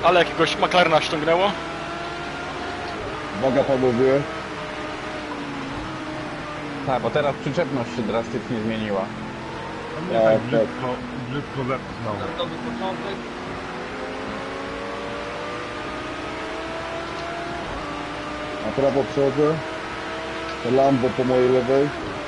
Ale jakiegoś McLarena ściągnęło. Uwaga panowie. Tak, bo teraz przyczepność się drastycznie zmieniła. To mnie tak brzydko zepchnął. Startowy początek. Na prawo przodzę. To Lambo po mojej lewej.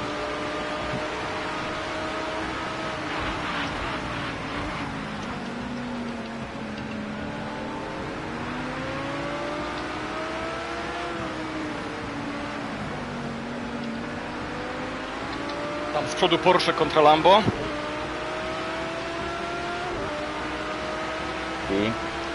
Tam z przodu Porsche kontra Lambo. I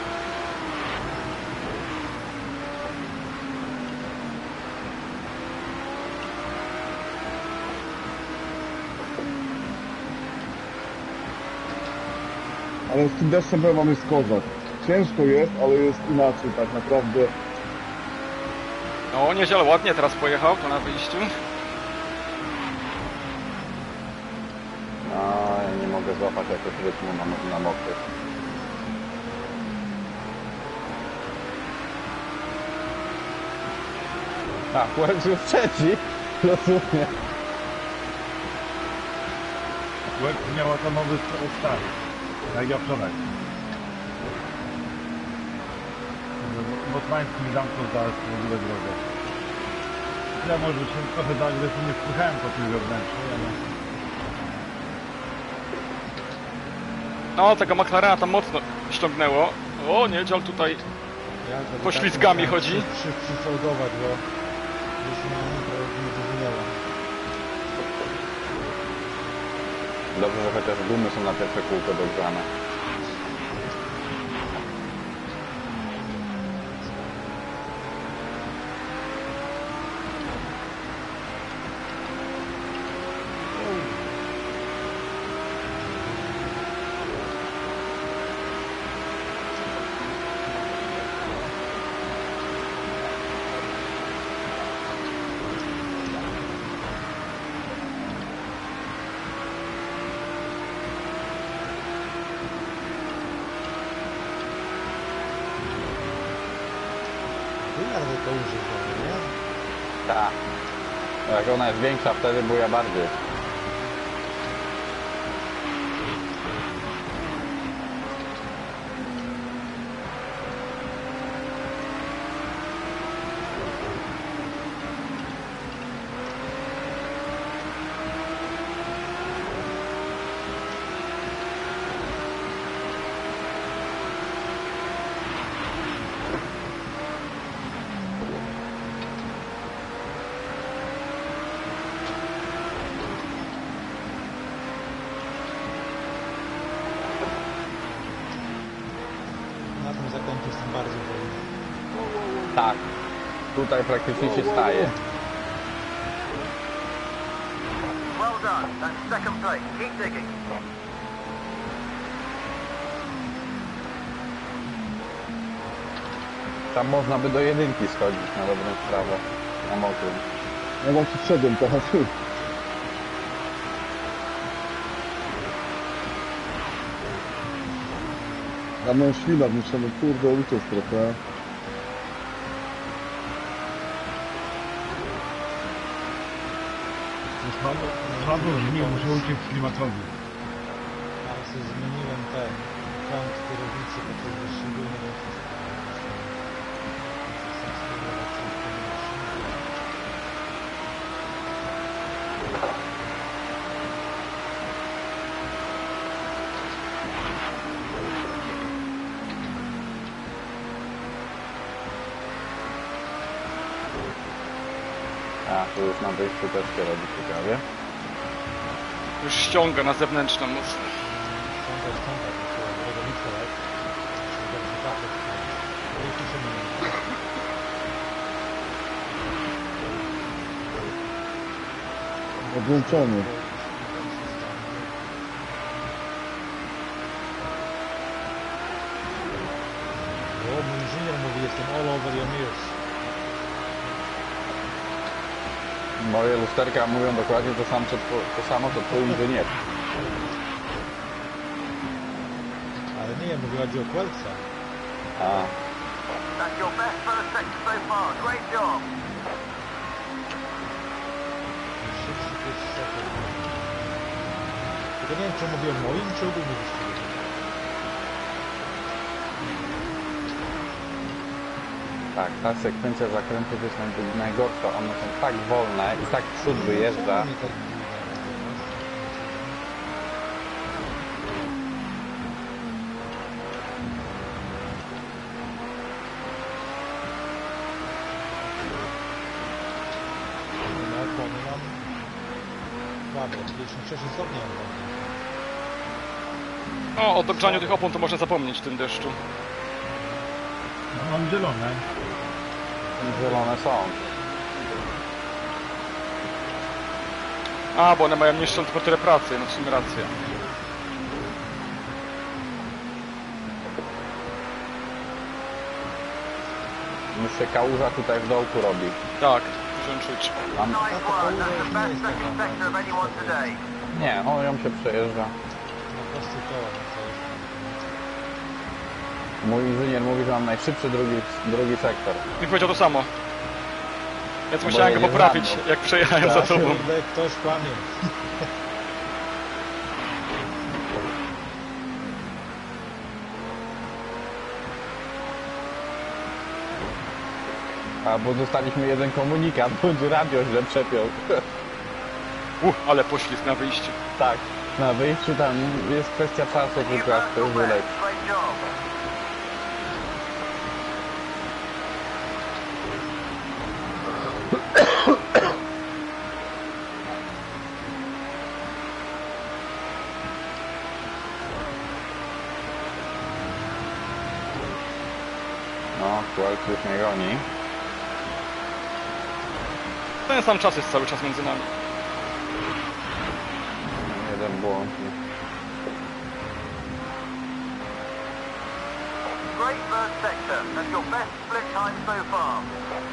Ale z tym deszczem powiem wam jest kozak. Ciężko jest, ale jest inaczej tak naprawdę. No, nieźle ładnie teraz pojechał, to na wyjściu. no, ja nie mogę złapać jakoś rytmu na mokrych. A, Płex już trzeci. Rozumiem. Łeb miał atomowy start. Jak ja wczoraj. Botmański mi zamknął zaraz w ogóle drogę. Ja może się trochę za agresywnie wpychałem po tym wewnętrznej, ale... No, tego McLarena tam mocno ściągnęło. O, Niedziel tutaj poślizgami chodzi. Przyfałdować, bo już nie zrozumiałem. Dobrze, że chociaż gumy są na pierwsze kółko dogrzane. Wyjadę to używał, nie? Tak. Jak ona jest większa, wtedy buja bardziej. Na tym zakręcie jestem bardzo wolny. Tak. Tutaj praktycznie się staje. Well done. That's second place. Keep digging. Tam można by do jedynki schodzić na dobrą sprawę. Na mokrym. Ja właśnie wszedłem teraz. Ja mam ślina wniesiony, kurde, uciec trochę. Słabo brzmi, muszę uciec klimatowi. Ale sobie zmieniłem ten kąt kierownicy, bo to jest szczególnie A, tu już na wyjściu też się robi ciekawie. Już ściąga na zewnętrzną mocno. ściągać, dobrego mikro, tak? Dobrze patrzeć. No i tu się nie Odłączony. O, mój inżynier mówi, jestem all over your ears. Moje lusterka mówią dokładnie to samo, co twój inżynier. Ale nie wiem, mówiła ci o Quelca. A, That's your best first sector so far. Great job. Szybszy pierwszy sektor. Tylko nie wiem, czy mówię o moim, czy ogólnie wyścigu. tak, ta sekwencja zakrętów jest najgorsza. One są tak wolne i tak w przód wyjeżdża. Czemu mnie tak bije? No, opony mam słabe, 56 stopni mam opony. O, o dogrzaniu tych opon to można zapomnieć w tym deszczu. No, mam zielone. Zielone są. A, bo one mają niższą temperaturę pracy, no w sumie racja. Już się kałuża tutaj w dołku robi. Tak, możemy czuć. Tam... Nice work. That's the best second sector of anyone today. Nie, on ją się przejeżdża. Na prostych kołach na całej Mój inżynier mówi, że mam najszybszy drugi sektor. Mi powiedział to samo. Więc Bo musiałem go jedzie poprawić, za mną. jak przejechałem za tobą. Kurde, ktoś kłamie. A, bo dostaliśmy jeden komunikat, bądź radio źle przepiął. Ale poślizg na wyjściu. Tak, na wyjściu tam jest kwestia czasu, tylko aż to już wyleci. Great job. No, Wells już mnie goni. Ten sam czas jest cały czas między nami. Jeden błąd. Great first sector. That's your best split time so far.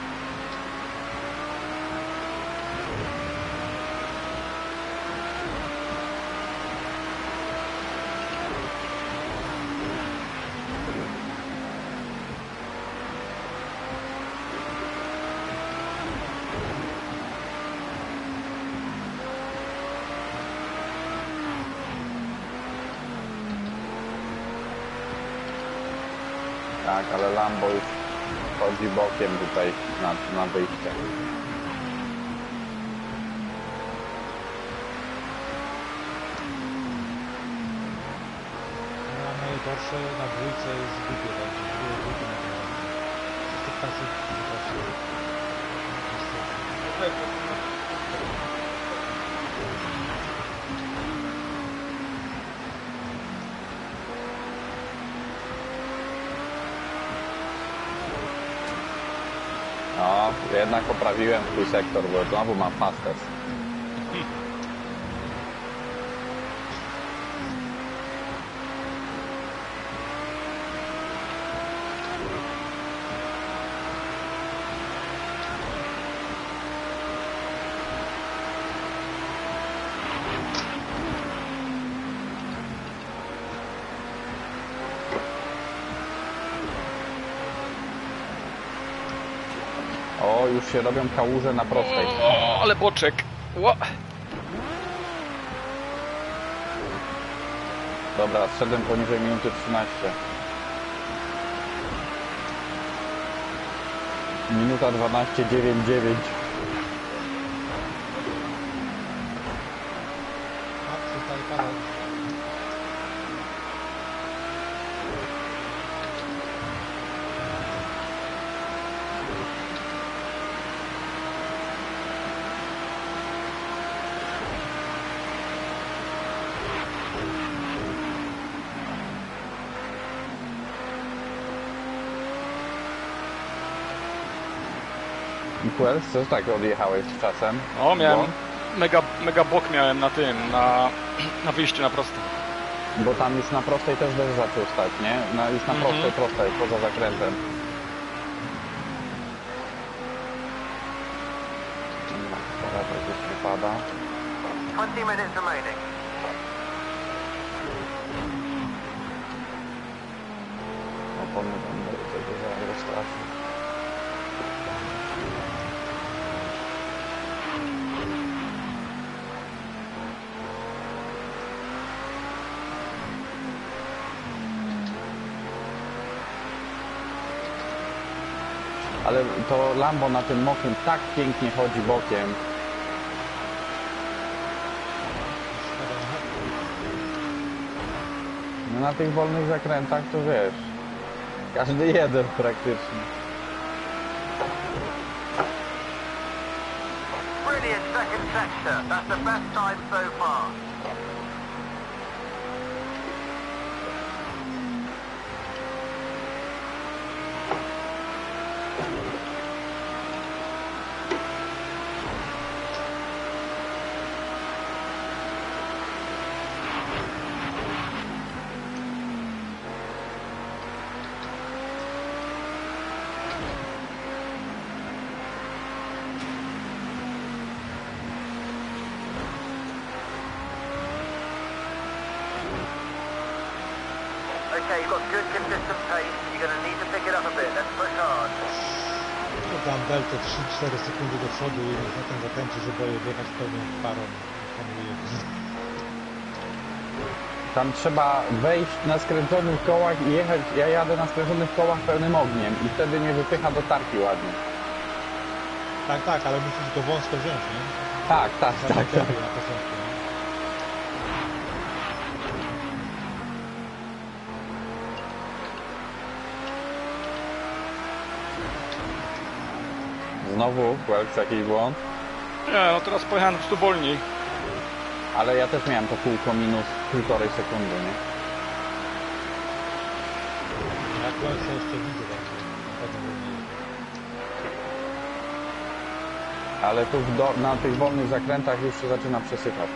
Tak, ale Lambo już chodzi bokiem tutaj na wyjście. Ja najgorsze na dwójce jest głupie, tak? Były głupie na to. Wszyscy tacy po prostu. No, jednak poprawiłem swój sektor, bo znowu mam fastest. O, już się robią kałuże na prostej. O, ale boczek. Ło. Dobra, zszedłem poniżej minuty 13. Minuta 12:09. A, tutaj pada. I Quells, co tak odjechałeś z czasem? O, miałem Bo, mega bok miałem na tym, na wyjściu na prosto. bo tam już na prostej też deszcz zaczął stać, nie? Już na prostej, poza zakrętem. Teraz już nie pada. 20 minutes remaining. opony będę tego zaraz strasznie. Ale to Lambo na tym mokrym tak pięknie chodzi bokiem. No na tych wolnych zakrętach to wiesz, każdy jeden praktycznie. Brilliant second sector. That's the best time so far. Okay, you've got good consistent pace. You're going to need to pick it up a bit. Let's push hard. Dam beltę 3-4 sekundy do przodu i na tym zakręcie, żeby jechać pełną parą. Hamuję. Tam trzeba wejść na skręconych kołach i jechać, ja jadę na skręconych kołach pełnym ogniem i wtedy mnie wypycha do tarki ładnie. Tak, tak, ale musisz go wąsko wziąć, nie? Tak, tak, tak, tak. Na początku, nie? Znowu, Welks, jakiś błąd. Nie, no teraz pojechałem po prostu wolniej. Ale ja też miałem to kółko minus 1,5 sekundy, nie? Ja kończę jeszcze widzę właśnie. Potem wolniej. Ale tu na tych wolnych zakrętach już się zaczyna przesypać.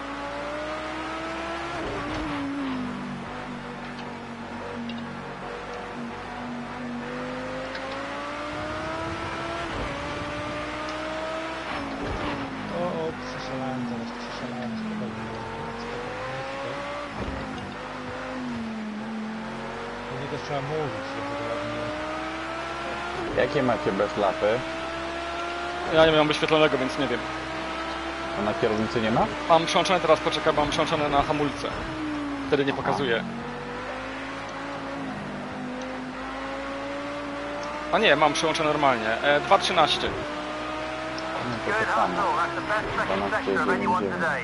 O, przeszalałem, zaraz przeszalałem. Spokojnie. Nie też trzeba mówić, żeby to ładnie. Jakie macie bez lapy? Ja nie mam wyświetlonego, więc nie wiem. A na kierownicy nie ma? Mam przełączone teraz, poczekaj, mam przełączone na hamulce. Wtedy nie pokazuje. A nie, mam przełączone normalnie. 2.13. No to Good to samo. hustle. That's the best second 12 sector of anyone 9. today.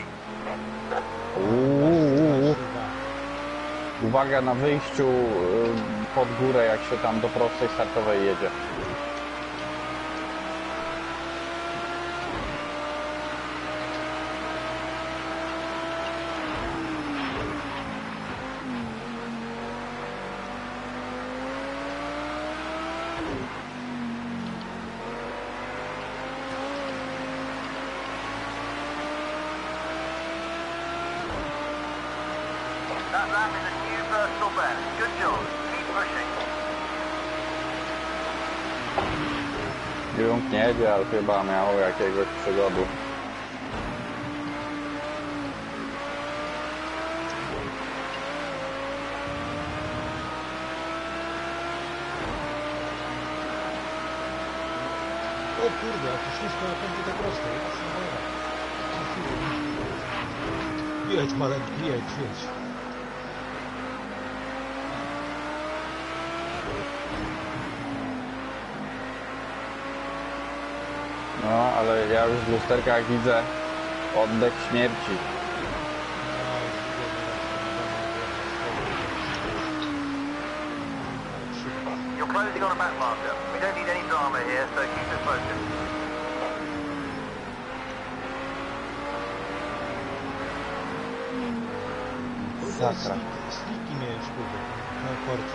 Uuu. Uwaga na wyjściu pod górę, jak się tam do prostej startowej jedzie. That lap is a new personal best. Good job. Keep pushing. Jung nie jedzie, ale chyba miał jakiegoś przygodu. O kurde, jak to ślisko na pędzie tak prosto. Jasna cholera. Jedź maleńki, jedź. No, ale ja już w lusterkach widzę oddech śmierci. You're closing on a back marker. We don't need any drama here, so keep it focused. Sakra. Sliki miałeś, kurde, na korcie.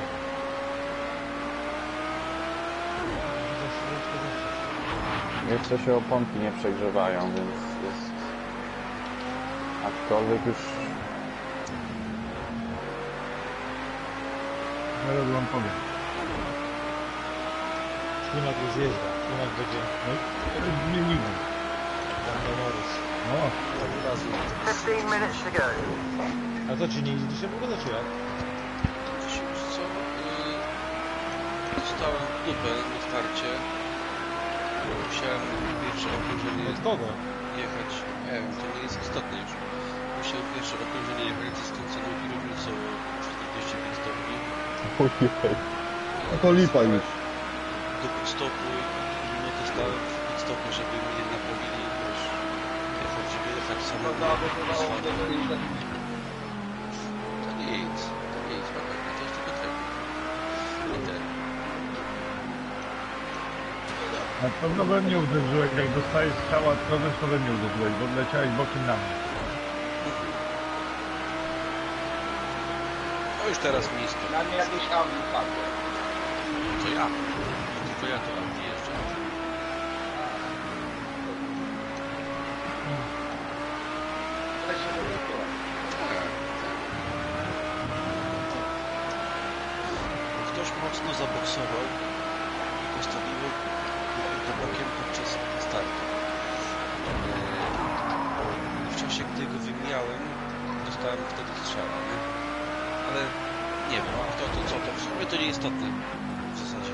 Jeszcze się oponki nie przegrzewają, więc jest... Aczkolwiek już... Zaraz wam powiem. Ślimak już jeżdża. Ślimak będzie... No, zmieniłem. Lando Norris. No, 15 minutes to go. A to ci nie idzie dzisiaj w ogóle, czy jak? Co? Dostałem dupę na starcie. Musiałem pierwsze okrążenie Od kogo? jechać. Nie wiem, to nie jest istotne już. Musiałem pierwsze okrążenie jechać ze skręconą kierownicą 45 stopni. No to lipa już. Do pit-stopu i no dostałem w pit-stopu, żeby mnie naprawili, wiesz, jechać, żeby jechać samochodem. To nic, spokojnie, to jest tylko trening. I ten. Na pewno we mnie uderzyłeś, jak dostajesz strzała od kogoś, to we mnie uderzyłeś, bo leciałeś bokiem na mnie. No już teraz nisko. Na mnie jakieś Audi padło. Co ja? No tylko ja to Audi jeżdżę. Weź się do Ktoś mocno zaboksował i postawiło to bokiem podczas startu. W czasie, gdy go wymieniałem, dostałem wtedy strzała, nie? Ale nie wiem, kto to, co to, w sumie to nieistotne w zasadzie.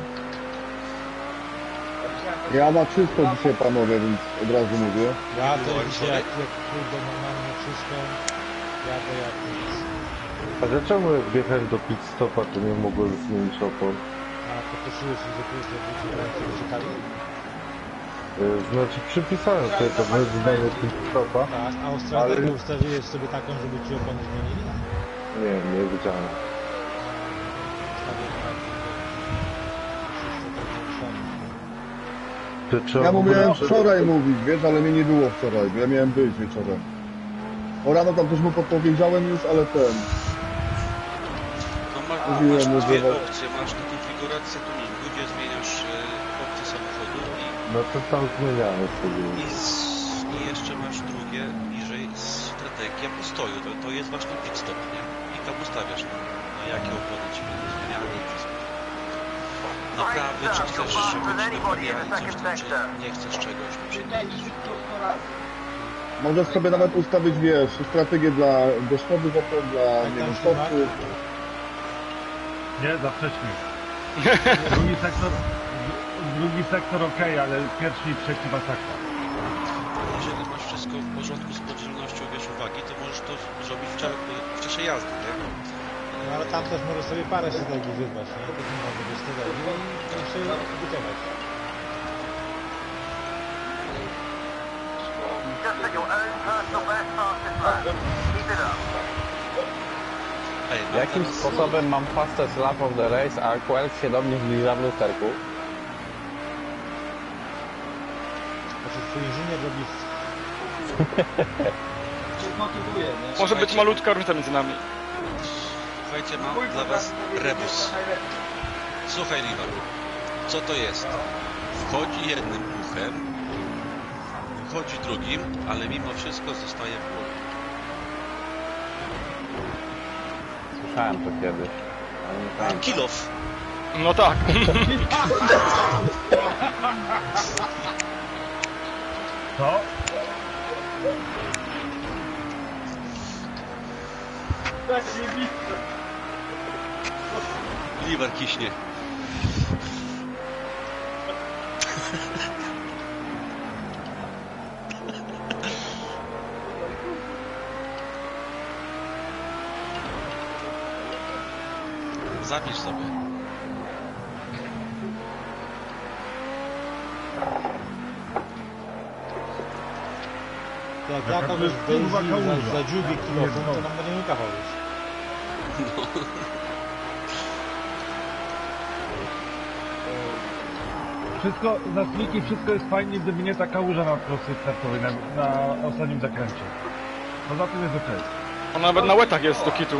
Ja na czysto dzisiaj, panowie, więc od razu mówię. Ja Nie to było dzisiaj wczoraj? jak kurde mam na wszystko, jadę jak nic. A dlaczego jak wjechałem do pit stopa, to nie mogłem zmienić opon? A poprosiłeś się, że kurde wrócił ręce wyciekali? Znaczy przypisałem sobie to bez zmiany pit stopa. Tak, a strategię Ale- ustawiłeś sobie taką, żeby ci opony zmienili? Nie widziałem. Ustawię tak, To trzeba Ja w ogóle mówiłem prze- wczoraj mówić, wiesz, ale mnie nie było wczoraj, bo ja miałem być wieczorem. O rano tam też mu podpowiedziałem już, ale ten... No Mówiłem, masz dwie że- opcje, masz na konfigurację tuningu, gdzie zmieniasz opcję samochodu No to tam zmieniałem sobie. i jeszcze masz drugie niżej strategia postoju, to jest właśnie pit stop, nie? I tam ustawiasz na jakie opony ci będą zmieniane i wszystko. Naprawy, czy chcesz, żeby ci naprawiali coś tam, czy nie chcesz czegoś, to się nie Możesz sobie nawet ustawić, wiesz, strategię dla deszczowych opon, dla, nie wiem, stopców. Nie, za wcześnie. Drugi sektor okej, ale pierwszy i trzeci masakra. Jeżeli masz wszystko w porządku z podzielnością, wiesz, uwagi, to możesz to zrobić w czasie jazdy, nie? No ale tam też możesz sobie parę strategii wybrać, nie? To nie ma tego strategii i się gotować. Just set your own personal best fastest lap. Keep it up. Ej, no Jakim teraz- sposobem mam fastest lap of the race, a Quelk się do mnie zbliża w lusterku? Znaczy twój inżynier robi... Cię zmotywuje, nie? Może być Słuchajcie. malutka różnica między nami. Słuchajcie, mam dla was rebus. Słuchaj, Liwan, co to jest? Wchodzi jednym uchem, wychodzi drugim, ale mimo wszystko zostaje w głowie. Słyszałem to kiedyś. Ale nie pamiętam. Kilof! No tak. Co? Tak nie widzę. Liwan kiśnie. Zapisz sobie. Jak Jaka ja to kogoś jest w kurwa Daisy kałuża. za dziubie kilofon, to nam będziemy kawał już. Wszystko, na sniki wszystko jest fajnie, gdyby nie ta kałuża na prostej startowej, na ostatnim zakręcie. Poza tym jest okej. Ona nawet na łetach jest do kitu.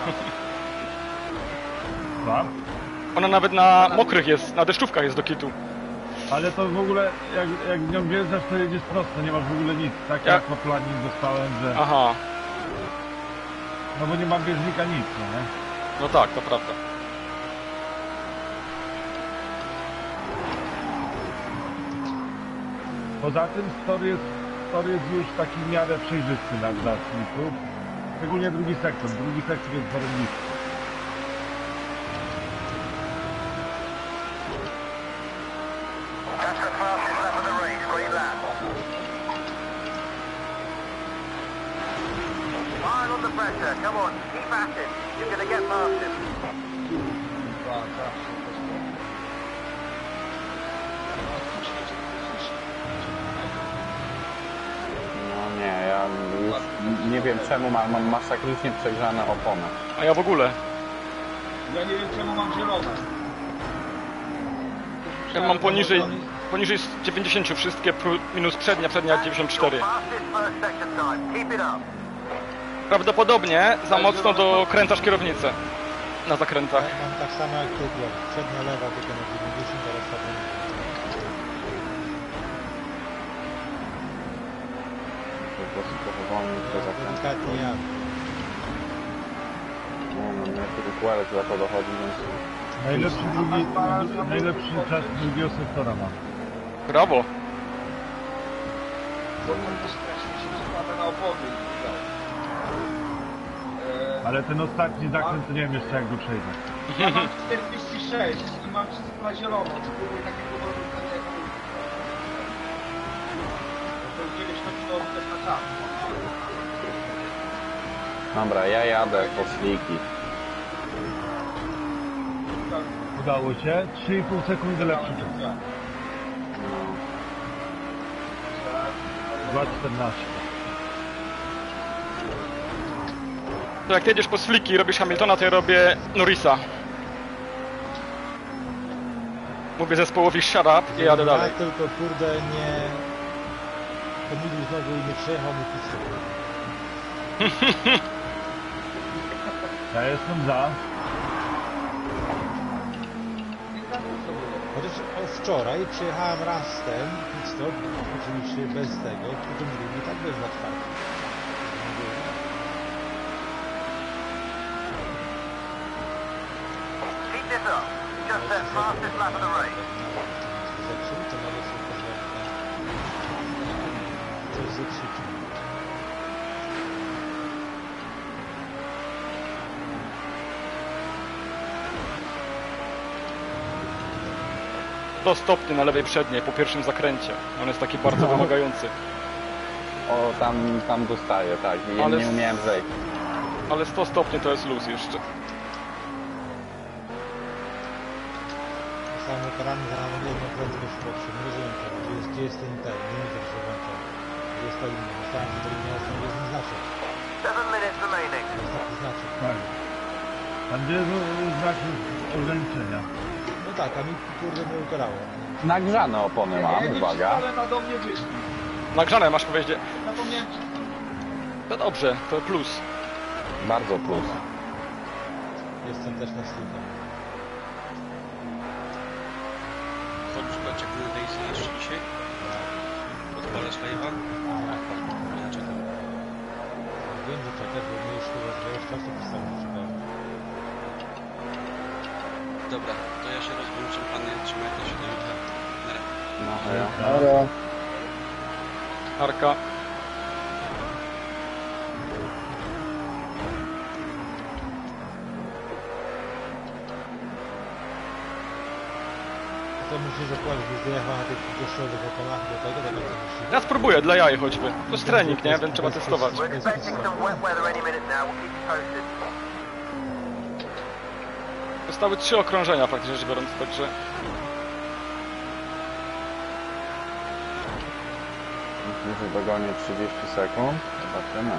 Okay. Ona nawet na mokrych jest, na deszczówkach jest do kitu. Ale to w ogóle, jak w nią wjeżdżasz, to jedziesz prosto, nie masz w ogóle nic. Tak Ja- jak po planin dostałem, że... Aha, No bo nie mam bieżnika nic, no nie? no tak, to prawda. Poza tym tor jest już taki w miarę przejrzysty dla sników. Szczególnie drugi sektor. Drugi sektor jest zarobisty. pressure. Come on, keep at it. You're going to get past him. Kurwa, zawsze No nie, ja już nie wiem czemu mam masakrycznie przegrzane opony. A ja w ogóle. Ja nie wiem czemu mam zielone. Ja mam poniżej 90 wszystkie, minus przednia 94. Fastest first sector time. Keep it up. Prawdopodobnie za mocno dokręcasz kierownicę na zakrętach. Mam tak samo jak ty, Piotr. Przednia lewa tylko na 90, teraz ta Po prostu powolnie to zakręt. delikatnie ja. No, mnie tu układek za to dochodzi, więc... Najlepszy czas drugiego sektora mam. Brawo. Bo tam też strasznie się przekłada na opony. Ale ten ostatni zakręt to nie wiem jeszcze jak go przejdę. Ja mam 46 i mam wszystko na zielono. To było takiego rozwiązania jak to kiedyś to też na czas. Dobra, ja jadę po sliki. Udało się. 3,5 sekundy lepszy czas. 2,14. To jak ty jedziesz po sliki i robisz Hamiltona, to ja robię Norrisa. Mówię zespołowi shut up i jadę dalej. Ja tylko kurde nie... Pomylił znowu i nie przejechał mi pizzy. Ja jestem za. Chociaż wczoraj przyjechałem raz ten pit stop, oczywiście bez tego, potem drugi tak bez na czwarty. Keep this up. Just that fastest lap of the race. Zepsuł, to nawet są coś zepsuć. Do stopni na lewej przedniej, po pierwszym zakręcie. On jest taki bardzo wymagający. O, tam dostaję, tak. Ja Ale nie umiałem zejść. Ale 100 stopni to jest luz jeszcze. Sam motorami za nami jedną prędkość lepszą. Nie rozumiem tego. Gdzie jest ten, nie widzę, że włącza. Gdzie jest ta linia? Myślałem, że ta linia jest jeden znaczek. 7 minutes remaining. To jest taki znaczek. Tak. Tam gdzie jest znak ograniczenia. No tak, a mi kurde nie ukarało. Nagrzane opony mam, uwaga. Ale na do mnie wyszli. Nagrzane masz powiedzieć. Zapomniałem ci. To dobrze, to plus. Bardzo plus. Jestem też na slipie. Chodź szukać jak na Daisy jeszcze dzisiaj? Odpalasz live'a? A jak tak? Ja czekam. Wiem, że czekasz, bo my już chyba już czasu pisałem, że czekałem. Dobra, to ja się rozłączę, panie, trzymajcie się do jutra. Na razie. No, ja. Ara. Arka. To myślisz, że Płacz byś dojechał na tych gościowych oponach do tego, do końca wyścigu? Ja spróbuję, dla jaj choćby. To jest trening, nie? Więc trzeba testować. We're expecting some wet weather any minute now. We'll keep you posted. Zostały 3 okrążenia praktycznie rzecz biorąc, także... Myślę, że dogonię 30 sekund. Zobaczymy.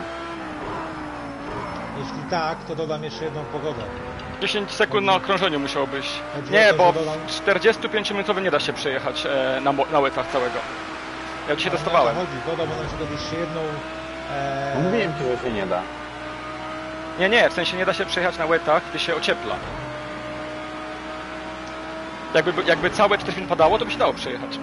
Jeśli tak, to dodam jeszcze jedną pogodę. 10 sekund na okrążeniu musiałbyś. Chodzi Nie, o to, bo że dodam- w 45-minutowy nie da się przejechać na łetach całego. Ja dzisiaj Ale testowałem. o to chodzi, dodam na przykład jeszcze jedną... No mówiłem ci, że się nie da. Nie, w sensie nie da się przejechać na łetach, gdy się ociepla. Jakby całe 4 minut padało, to by się dało przejechać.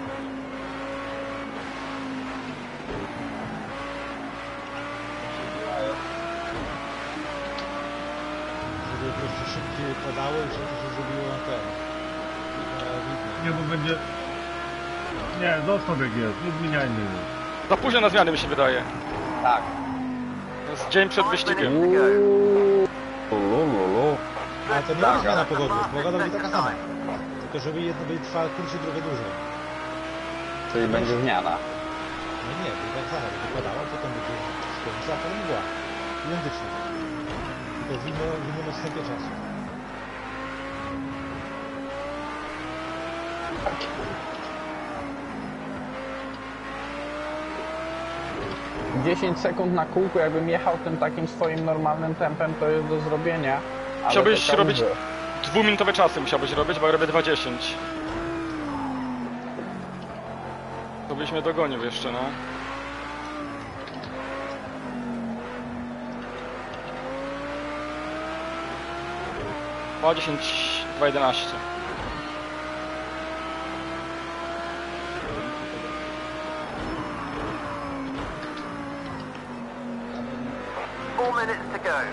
żeby po prostu szybciej padało i żeby to się zrobiło ten... Nie, bo będzie... Nie, zostaw jak jest, nie zmieniajmy go. Za późno na zmiany mi się wydaje. Tak. To jest dzień przed 5 wyścigiem. minutes to go. Lulu. Ale to nie jest zmiana pogody, pogoda będzie taka sama. Tylko żeby jedno będzie trwało krócej, drugie dłużej. Czyli będzie zmiana. No nie, to tak samo, będzie padało, potem będzie słońce, a potem mgła. Identycznie. Tylko w innym odstępie czasu. ...10 sekund na kółku, jakbym jechał tym takim swoim normalnym tempem, to jest do zrobienia. Ale Musiałbyś to robić 2-minutowe czasy, musiałbyś robić, bo ja robię 2:10. To byś mnie dogonił jeszcze, no. O 10, 2:11. Minutes to go.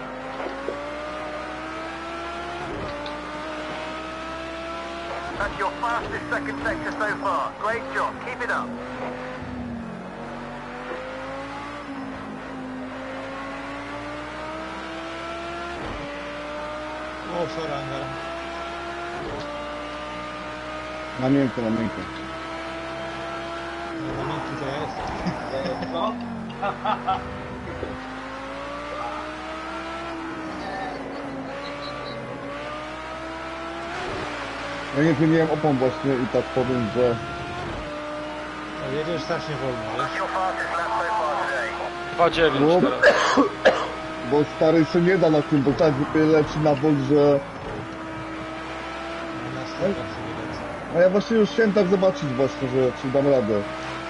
That's your fastest second sector so far. Great job. Keep it up. O, sorry, Angel. Na miękko, na miękko. Na miękki to ja jestem. Co? Ja nie zmieniłem opon właśnie i tak powiem, że... No, jedziesz strasznie wolno, wiesz? That's your fastest lap so far today. 2:9 teraz. Bo stary się nie da na tym, bo tak leci na bok, że... Na stopach sobie lecę. A ja właśnie już chciałem tak zobaczyć właśnie, że czy dam radę.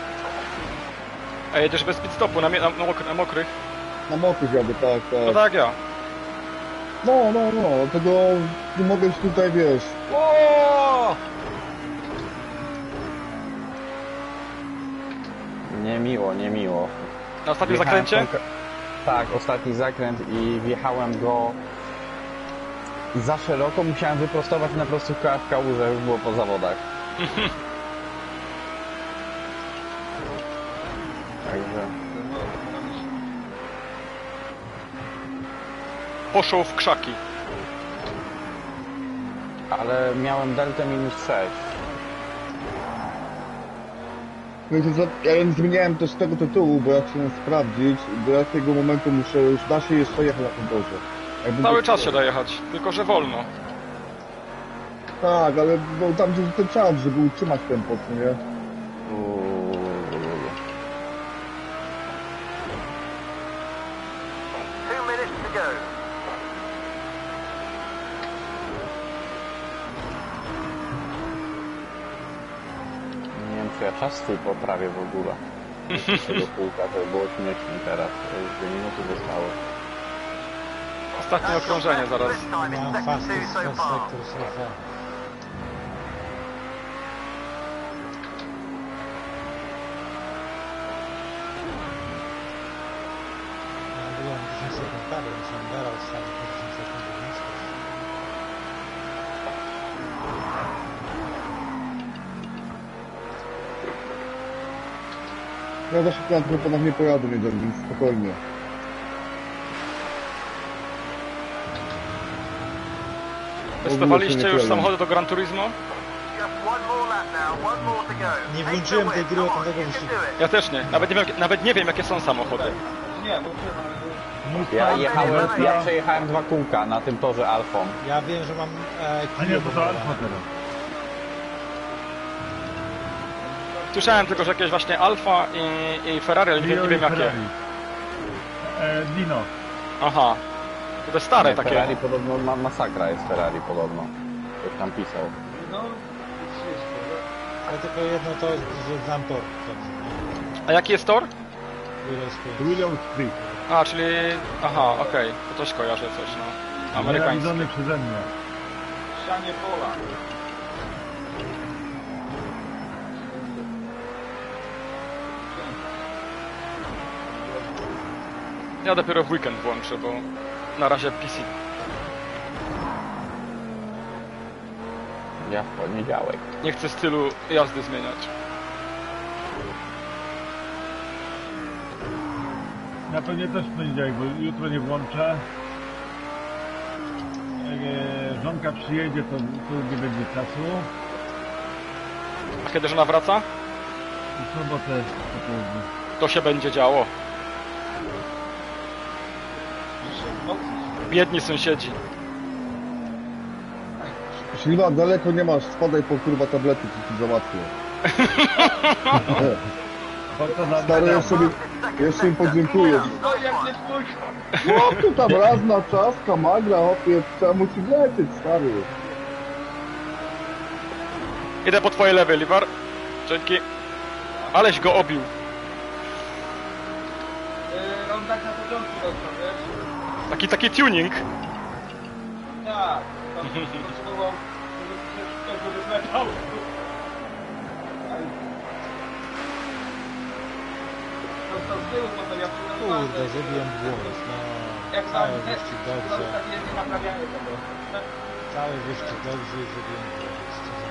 A jedziesz bez pit stopu, na mokrych? Na mokrych jadę, tak, No tak. tak ja. No, tego nie mogę już tutaj, wiesz... O! Niemiło, niemiło. Na ostatnim Wjechałem zakręcie? Tak, ostatni zakręt i wjechałem go za szeroko, musiałem wyprostować na prostu w kałużę, już było po zawodach. Także... Poszło w krzaki. Ale miałem deltę -6. Wiecie co, ja nie zmieniałem też tego tytułu, bo ja chciałem sprawdzić, do jakiego momentu muszę już, da się jeszcze jechać na tym torze. Jakbym Cały to- czas się da jechać, tylko że wolno. Tak, ale no, tam gdzie ten czas, żeby utrzymać tempo, co nie? 2 minutes to go. Nie wiem, czy ja czas swój poprawię w ogóle. Z tego kółka, to było śmiesznie teraz. To już 2 minuty zostało. Ostatnie okrążenie zaraz. This time it's Mam second two fastest so far. sector so far. Ja byłem 10 sekund dalej, niż Angela ostatnio po 10 sekund do nisko. Ja za szybko na tych oponach nie pojadę, więc spokojnie. Testowaliście już samochody do Gran Turismo? Just one more lap now, one more to go. Nie Aim włączyłem to tej win. gry Come od on, tego you can wyścigu. do it. Ja też nie. Nawet nie wiem jakie są samochody. Nie, bo Ja przejechałem 2 kółka na tym torze Alfą. Ja wiem, że mam A nie, to Alfa teraz. Słyszałem tylko, że jakieś właśnie Alfa i Ferrari, ale nie Dio wiem i jakie. Ferrari. Dino. Aha. To te stare Nie, takie. Ferrari podobno, masakra jest Ferrari podobno. Ktoś tam pisał. no, Ale tylko jedno to, że znam tor. A jaki jest tor? William Street. A, czyli... Aha, okej. To też kojarzę coś, no. Amerykański. Nienawidzony przeze mnie. ścianie pola. Ja dopiero w weekend włączę, bo na razie PC. Ja w poniedziałek. Nie chcę stylu jazdy zmieniać. Ja pewnie też w poniedziałek, bo jutro nie włączę. Jak żonka przyjedzie, to nie będzie czasu. A kiedy żona wraca? I w sobotę po południu. To się będzie działo. Biedni sąsiedzi. Śliwa, daleko nie masz, spadaj po kurwa tablety, ci załatwię. Stary, jeszcze im podziękuję. No jak nie twój... No tu tam raz na czas, kamagra, opie, trzeba mu ci lecieć, stary. Idę po twoje lewy, Livar. Dzięki. Aleś go obił. On tak na początku dostał, wiesz? Taki tuning. Tak. Tam potrzebował, żeby wleciał. Dostał z tyłu, potem ja Kurde, zrobiłem błąd. No, jak cały tam wyścig dobrze. nie naprawiają tego. Cały wyścig dobrze i zrobiłem błąd.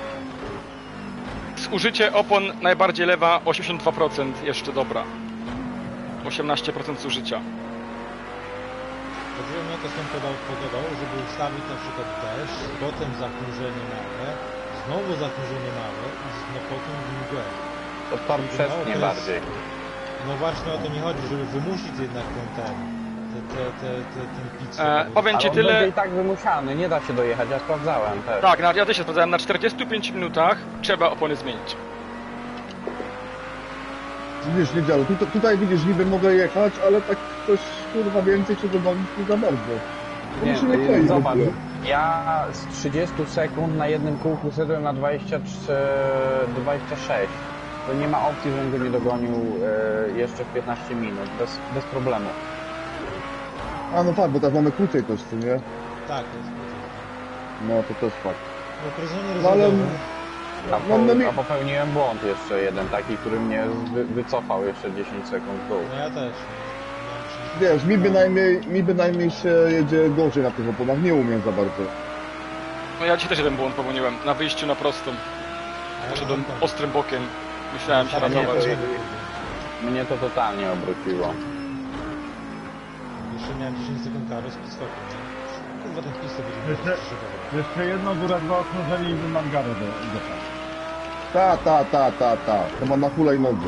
Zużycie opon najbardziej lewa 82%, jeszcze dobra. 18% zużycia. Dobrze mnie to stąd pogadał, żeby ustawić na przykład deszcz, potem zachmurzenie małe, znowu zachmurzenie małe i potem mgłę. To tor przestnie jest- bardziej. No właśnie o to mi chodzi, żeby wymusić jednak ten pit stop. Powiem Ale ci on będzie tyle. i tak wymuszany, nie da się dojechać, ja sprawdzałem też. Tak, ja też się sprawdzałem. Na 45 minutach trzeba opony zmienić. Widzisz, nie działa. Tutaj widzisz, niby mogę jechać, ale tak coś kurwa więcej się dogonić nie za bardzo. To mi się nie klei w Zobacz, ogóle. ja z 30 sekund na jednym kółku szedłem na 23, 26. To nie ma opcji, żebym go nie dogonił jeszcze w 15 minut, bez problemu. A no tak, bo tak mamy krócej też, co nie? Tak, jest. No to też fakt. No okrążenie No ale... rezerwowe. A popełniłem błąd jeszcze jeden taki, który mnie wycofał jeszcze 10 sekund w dół. No ja też. Wiesz, mi bynajmniej się jedzie gorzej na tych oponach, nie umiem za bardzo. No ja dzisiaj też jeden błąd popełniłem. Na wyjściu na prostą. Poszedłem ostrym bokiem. Myślałem się Tak, nie, ratować. Mnie to totalnie obróciło. Jeszcze miałem 10 sekund kary z pit stopu, nie? Kurwa ten pit stop będzie Jeszcze- Jeszcze jedno, góra, dwa okrążenie i mam garę do Ta. To ma na hulajnodze.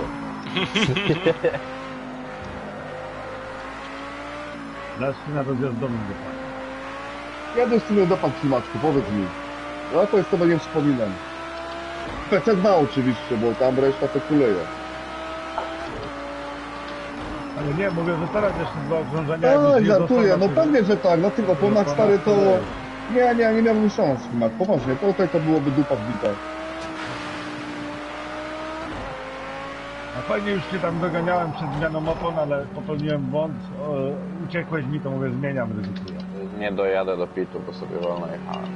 Zacznij na rozjazdowym dopad. Kiedyś tu nie dopadł ślimaczku, powiedz mi. Ja to jest to nie wspominam. PC2 oczywiście, bo tam reszta to kuleje. Ale nie, mówię, że teraz jeszcze dwa okrążenia. Oj, jakbyś nie żartuję, dostał no na pewnie, że tak, na tych oponach No, stary to... to- Nie miałbym szans, ślimak, poważnie, tutaj to byłoby dupa wbita. A fajnie już cię tam doganiałem przed zmianą opon, ale popełniłem błąd. Uciekłeś mi, to mówię, zmieniam, ryzykuję. Nie dojadę do pitu, bo sobie wolno jechałem.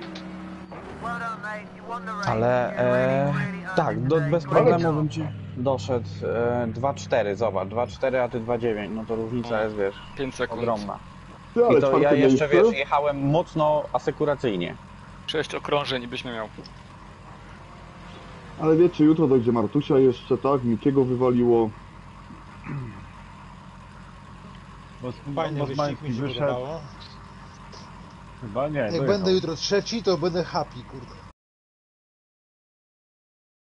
Ale tak, bez problemu bym ci doszedł 2-4, zobacz, 2-4, a ty 2-9, no to różnica jest, wiesz, 5 sekund. ogromna. Ale I to ja czwarte jeszcze, miejsce? wiesz, jechałem mocno asekuracyjnie. 6 okrążeń byś miał. Ale wiecie, jutro dojdzie Martusia jeszcze, tak? Mikiego wywaliło. Fajny wyścig Bosmański mi się wyszedł. podobało. Chyba nie. Jak dojechał. będę jutro trzeci, to będę happy, kurde.